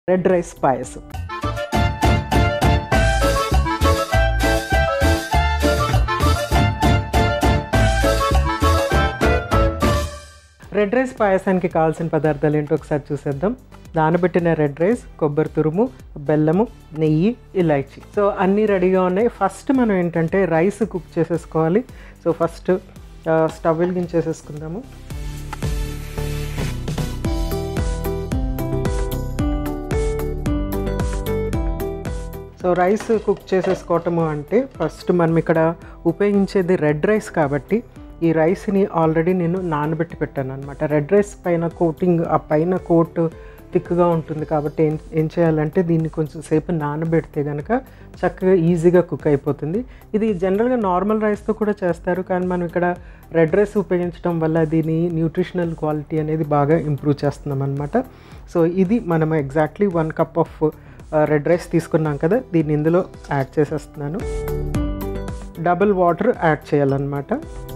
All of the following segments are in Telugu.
Red rice payasam. Red rice పాయసానికి కావాల్సిన పదార్థాలు ఏంటో ఒకసారి చూసేద్దాం. నానబెట్టిన రెడ్ రైస్, కొబ్బరి తురుము, బెల్లము, నెయ్యి, ఇలాచి. సో అన్నీ రెడీగా ఉన్నాయి. ఫస్ట్ మనం ఏంటంటే రైస్ కుక్ చేసేసుకోవాలి. సో ఫస్ట్ స్టవ్ వెలిగించేసేసుకుందాము. సో రైస్ కుక్ చేసేసుకోవటము అంటే ఫస్ట్ మనం ఇక్కడ ఉపయోగించేది రెడ్ రైస్ కాబట్టి ఈ రైస్ని ఆల్రెడీ నేను నానబెట్టి పెట్టాను అనమాట. రెడ్ రైస్ పైన కోటింగ్, ఆ పైన కోట్ థిక్గా ఉంటుంది కాబట్టి ఏం చేయాలంటే దీన్ని కొంచెం సేపు నానబెడితే కనుక చక్కగా ఈజీగా కుక్ అయిపోతుంది. ఇది జనరల్గా నార్మల్ రైస్తో కూడా చేస్తారు, కానీ మనం ఇక్కడ రెడ్ రైస్ ఉపయోగించడం వల్ల దీని న్యూట్రిషనల్ క్వాలిటీ అనేది బాగా ఇంప్రూవ్ చేస్తున్నాం అనమాట. సో ఇది మనం exactly 1 cup of red rice తీసుకున్నాం కదా, దీన్ని ఇందులో యాడ్ చేసేస్తున్నాను. డబుల్ వాటర్ యాడ్ చేయాలన్నమాట.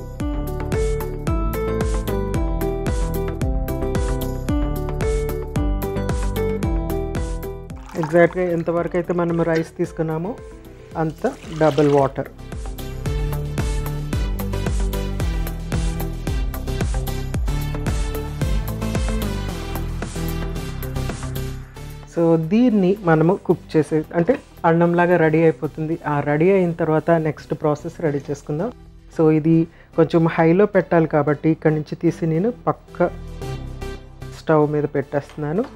ఎగ్జాక్ట్గా ఎంతవరకు అయితే మనం రైస్ తీసుకున్నామో అంత డబుల్ వాటర్. సో దీన్ని మనము కుక్ చేసే అంటే అన్నంలాగా రెడీ అయిపోతుంది. ఆ రెడీ అయిన తర్వాత నెక్స్ట్ ప్రాసెస్ రెడీ చేసుకుందాం. సో ఇది కొంచెం హైలో పెట్టాలి కాబట్టి ఇక్కడ నుంచి తీసి నేను పక్క స్టవ్ మీద పెట్టేస్తున్నాను.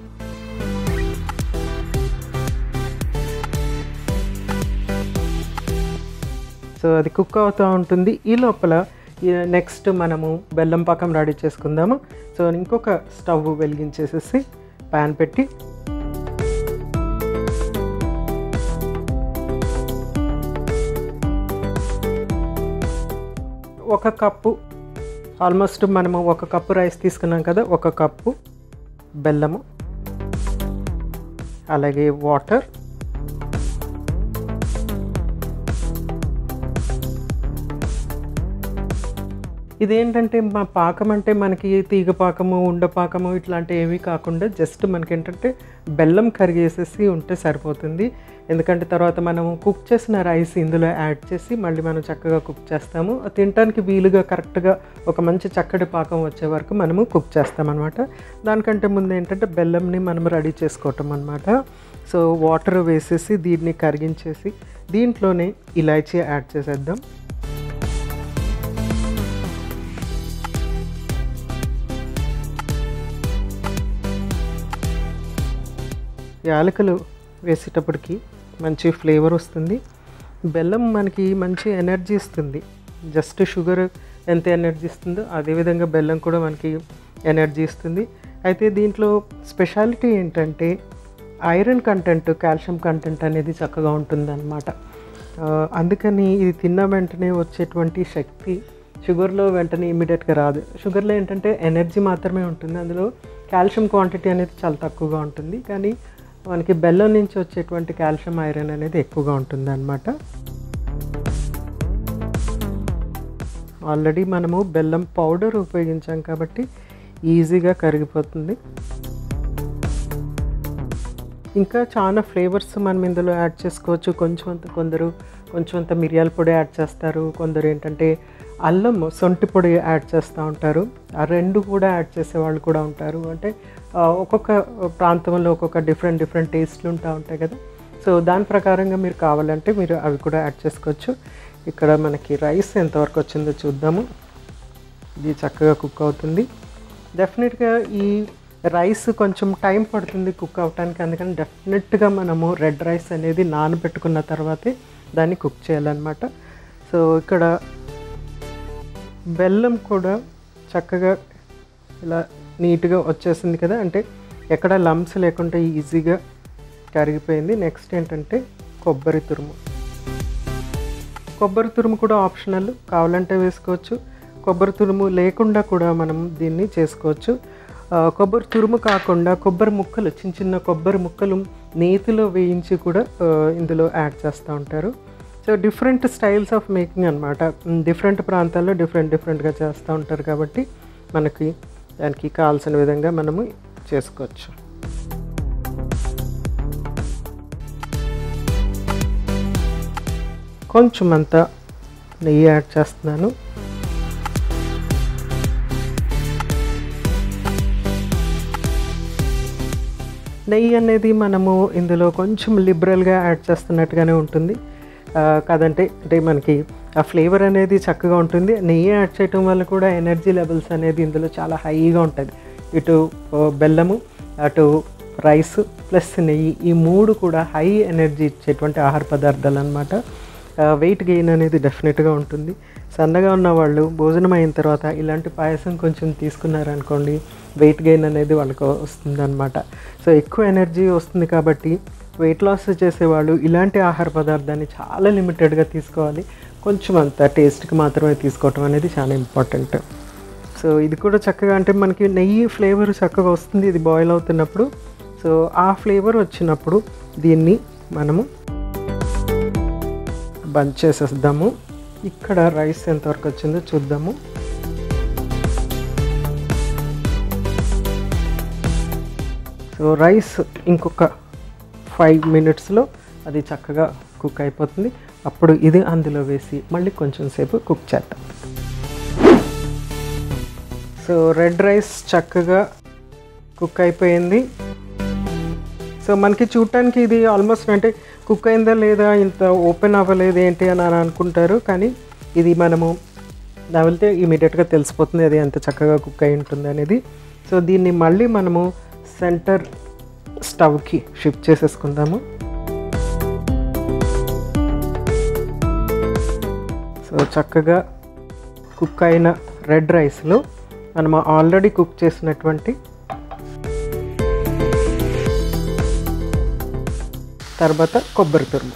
సో అది కుక్ అవుతూ ఉంటుంది. ఈ లోపల నెక్స్ట్ మనము బెల్లం పాకం రెడీ చేసుకుందాము. సో ఇంకొక స్టవ్ వెలిగించేసేసి ప్యాన్ పెట్టి ఒక కప్పు, ఆల్మోస్ట్ మనము 1 కప్పు రైస్ తీసుకున్నాం కదా, 1 కప్పు బెల్లము, అలాగే వాటర్, ఇదేంటంటే మా పాకం అంటే మనకి తీగ పాకము, ఉండ పాకము ఇట్లాంటివి ఏమీ కాకుండా జస్ట్ మనకి ఏంటంటే బెల్లం కరిగేసేసి ఉంటే సరిపోతుంది. ఎందుకంటే తర్వాత మనము కుక్ చేసిన రైస్ ఇందులో యాడ్ చేసి మళ్ళీ మనం చక్కగా కుక్ చేస్తాము. తినడానికి వీలుగా కరెక్ట్గా ఒక మంచి చక్కటి పాకం వచ్చే వరకు మనము కుక్ చేస్తామన్నమాట. దానికంటే ముందు ఏంటంటే బెల్లంని మనం రెడీ చేసుకోవటం అనమాట. సో వాటర్ వేసేసి దీన్ని కరిగించేసి దీంట్లోనే ఇలాచీ యాడ్ చేసేద్దాం. యాలకులు వేసేటప్పటికి మంచి ఫ్లేవర్ వస్తుంది. బెల్లం మనకి మంచి ఎనర్జీ ఇస్తుంది. జస్ట్ షుగర్ ఎంత ఎనర్జీ ఇస్తుందో అదేవిధంగా బెల్లం కూడా మనకి ఎనర్జీ ఇస్తుంది. అయితే దీంట్లో స్పెషాలిటీ ఏంటంటే ఐరన్ కంటెంట్, కాల్షియం కంటెంట్ అనేది చక్కగా ఉంటుందన్నమాట. అందుకని ఇది తిన్న వెంటనే వచ్చేటువంటి శక్తి షుగర్లో వెంటనే ఇమీడియట్గా రాదు. షుగర్లో ఏంటంటే ఎనర్జీ మాత్రమే ఉంటుంది, అందులో కాల్షియం క్వాంటిటీ అనేది చాలా తక్కువగా ఉంటుంది. కానీ మనకి బెల్లం నుంచి వచ్చేటువంటి కాల్షియం, ఐరన్ అనేది ఎక్కువగా ఉంటుంది అన్నమాట. ఆల్రెడీ మనము బెల్లం పౌడర్ ఉపయోగించాం కాబట్టి ఈజీగా కరిగిపోతుంది. ఇంకా చాలా ఫ్లేవర్స్ మనం ఇందులో యాడ్ చేసుకోవచ్చు. కొంచెం మిరియాల పొడి యాడ్ చేస్తారు, కొందరు ఏంటంటే అల్లం, సొంటి పొడి యాడ్ చేస్తూ ఉంటారు. ఆ రెండు కూడా యాడ్ చేసేవాళ్ళు కూడా ఉంటారు. అంటే ఒక్కొక్క ప్రాంతంలో ఒక్కొక్క డిఫరెంట్ టేస్ట్లు ఉంటాయి కదా. సో దాని ప్రకారంగా మీరు కావాలంటే మీరు అవి కూడా యాడ్ చేసుకోవచ్చు. ఇక్కడ మనకి రైస్ ఎంతవరకు వచ్చిందో చూద్దాము. ఇది చక్కగా కుక్ అవుతుంది. డెఫినెట్గా ఈ రైస్ కొంచెం టైం పడుతుంది కుక్ అవటానికి, అందుకని డెఫినెట్గా మనము రెడ్ రైస్ అనేది నానబెట్టుకున్న తర్వాతే దాన్ని కుక్ చేయాలన్నమాట. సో ఇక్కడ బెల్లం కూడా చక్కగా ఇలా నీట్గా వచ్చేసింది కదా, అంటే ఎక్కడ లంప్స్ లేకుండా ఈజీగా కరిగిపోయింది. నెక్స్ట్ ఏంటంటే కొబ్బరి తురుము కూడా ఆప్షనల్, కావాలంటే వేసుకోవచ్చు. కొబ్బరి తురుము లేకుండా కూడా మనం దీన్ని చేసుకోవచ్చు. కొబ్బరి తురుము కాకుండా కొబ్బరి ముక్కలు, చిన్న కొబ్బరి ముక్కలు నేతిలో వేయించి కూడా ఇందులో యాడ్ చేస్తూ ఉంటారు. So different styles of making అనమాట. డిఫరెంట్ ప్రాంతాల్లో డిఫరెంట్గా చేస్తూ ఉంటారు కాబట్టి మనకి దానికి కావాల్సిన విధంగా మనము చేసుకోవచ్చు. కొంచెం అంత నెయ్యి యాడ్ చేస్తున్నాను. నెయ్యి అనేది మనము ఇందులో కొంచెం లిబరల్గా యాడ్ చేస్తున్నట్టుగానే ఉంటుంది, కాదంటే అంటే మనకి ఆ ఫ్లేవర్ అనేది చక్కగా ఉంటుంది. నెయ్యి యాడ్ చేయటం వల్ల కూడా ఎనర్జీ లెవెల్స్ అనేది ఇందులో చాలా హైగా ఉంటుంది. ఇటు బెల్లము, అటు రైస్ ప్లస్ నెయ్యి, ఈ మూడు కూడా హై ఎనర్జీ ఇచ్చేటువంటి ఆహార పదార్థాలు అనమాట. వెయిట్ గెయిన్ అనేది డెఫినెట్గా ఉంటుంది. సన్నగా ఉన్న వాళ్ళు భోజనం అయిన తర్వాత ఇలాంటి పాయసం కొంచెం తీసుకున్నారనుకోండి, వెయిట్ గెయిన్ అనేది వాళ్ళకు వస్తుందన్నమాట. సో ఎక్కువ ఎనర్జీ వస్తుంది కాబట్టి వెయిట్ లాస్ చేసేవాళ్ళు ఇలాంటి ఆహార పదార్థాన్ని చాలా లిమిటెడ్గా తీసుకోవాలి. కొంచెం అంత టేస్ట్కి మాత్రమే తీసుకోవటం అనేది చాలా ఇంపార్టెంట్. సో ఇది కూడా చక్కగా అంటే మనకి నెయ్యి ఫ్లేవర్ చక్కగా వస్తుంది ఇది బాయిల్ అవుతున్నప్పుడు. సో ఆ ఫ్లేవర్ వచ్చినప్పుడు దీన్ని మనము బంద్ చేసేద్దాము. ఇక్కడ రైస్ ఎంతవరకు వచ్చిందో చూద్దాము. సో రైస్ ఇంకొక 5 మినిట్స్లో అది చక్కగా కుక్ అయిపోతుంది. అప్పుడు ఇది అందులో వేసి మళ్ళీ కొంచెం సేపు కుక్ చేద్దాం. సో రెడ్ రైస్ చక్కగా కుక్ అయిపోయింది. సో మనకి చూడటానికి ఇది ఆల్మోస్ట్ అంటే కుక్ అయిందా లేదా, ఇంత ఓపెన్ అవ్వలేదు ఏంటి అని అనుకుంటారు, కానీ ఇది మనము నవ్వితే ఇమీడియట్గా తెలిసిపోతుంది అది ఎంత చక్కగా కుక్ అయి ఉంటుంది అనేది. సో దీన్ని మళ్ళీ మనము సెంటర్ స్టవ్కి షిఫ్ట్ చేసేసుకుందాము. సో చక్కగా కుక్ అయిన రెడ్ రైస్లో మనము ఆల్రెడీ కుక్ చేసినటువంటి తర్వాత కొబ్బరి తురుము,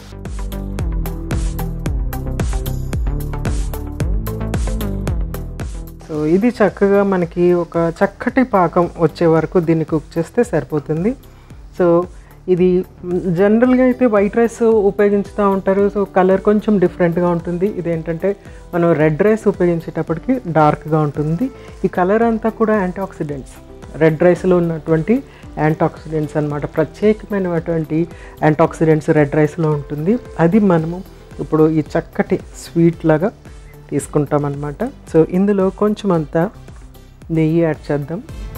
సో ఇది చక్కగా మనకి ఒక చక్కటి పాకం వచ్చే వరకు దీన్ని కుక్ చేస్తే సరిపోతుంది. సో ఇది జనరల్గా అయితే వైట్ రైస్ ఉపయోగించుతూ ఉంటారు. సో కలర్ కొంచెం డిఫరెంట్గా ఉంటుంది. ఇదేంటంటే మనం రెడ్ రైస్ ఉపయోగించేటప్పటికి డార్క్గా ఉంటుంది. ఈ కలర్ అంతా కూడా యాంటీఆక్సిడెంట్స్, రెడ్ రైస్లో ఉన్నటువంటి యాంటీఆక్సిడెంట్స్ అన్నమాట. ప్రత్యేకమైనటువంటి యాంటీఆక్సిడెంట్స్ రెడ్ రైస్లో ఉంటుంది. అది మనము ఇప్పుడు ఈ చక్కటి స్వీట్ లాగా తీసుకుంటాం అన్నమాట. సో ఇందులో కొంచెం అంతా నెయ్యి యాడ్ చేద్దాం.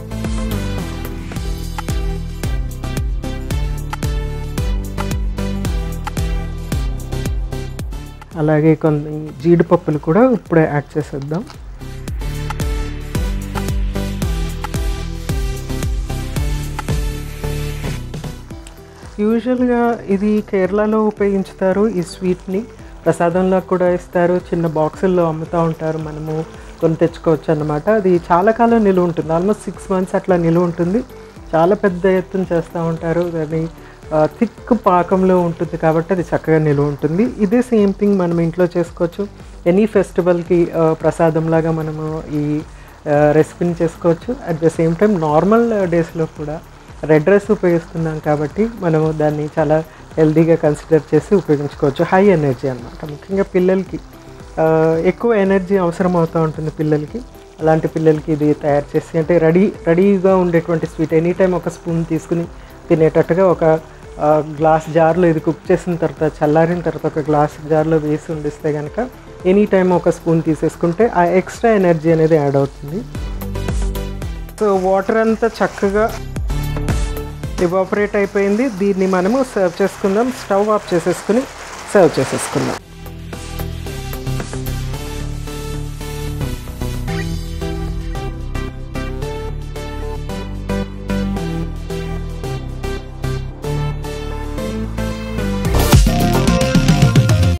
అలాగే కొన్ని జీడిపప్పులు కూడా ఇప్పుడే యాడ్ చేసేద్దాం. యూజువల్గా ఇది కేరళలో ఉపయోగించుతారు. ఈ స్వీట్ని ప్రసాదంలో కూడా ఇస్తారు, చిన్న బాక్సుల్లో అమ్ముతూ ఉంటారు, మనము కొని తెచ్చుకోవచ్చు అన్నమాట. అది చాలా కాలం నిలువ ఉంటుంది, ఆల్మోస్ట్ 6 మంత్స్ అట్లా నిలువ ఉంటుంది. చాలా పెద్ద ఎత్తున చేస్తూ ఉంటారు. దాన్ని థిక్ పాకంలో ఉంటుంది కాబట్టి అది చక్కగా నిలువ ఉంటుంది. ఇదే సేమ్ థింగ్ మనం ఇంట్లో చేసుకోవచ్చు. ఎనీ ఫెస్టివల్కి ప్రసాదంలాగా మనము ఈ రెసిపీని చేసుకోవచ్చు. At the same time normal డేస్లో కూడా రెడ్ రైస్ ఉపయోగిస్తున్నాం కాబట్టి మనము దాన్ని చాలా హెల్తీగా కన్సిడర్ చేసి ఉపయోగించుకోవచ్చు. హై ఎనర్జీ అన్నమాట. ముఖ్యంగా పిల్లలకి ఎక్కువ ఎనర్జీ అవసరం అవుతూ ఉంటుంది పిల్లలకి. అలాంటి పిల్లలకి ఇది తయారు చేసి అంటే రెడీగా ఉండేటువంటి స్వీట్ ఎనీ టైం ఒక స్పూన్ తీసుకుని తినేటట్టుగా ఒక గ్లాస్ జార్లో ఇది కుక్ చేసిన తర్వాత చల్లారిన తర్వాత ఒక గ్లాస్ జార్లో వేసి ఉండిస్తే కనుక ఎనీ టైం ఒక స్పూన్ తీసేసుకుంటే ఆ ఎక్స్ట్రా ఎనర్జీ అనేది యాడ్ అవుతుంది. సో వాటర్ అంతా చక్కగా ఎవాపరేట్ అయిపోయింది. దీన్ని మనము సర్వ్ చేసుకుందాం. స్టవ్ ఆఫ్ చేసేసుకుని సర్వ్ చేసేసుకుందాం.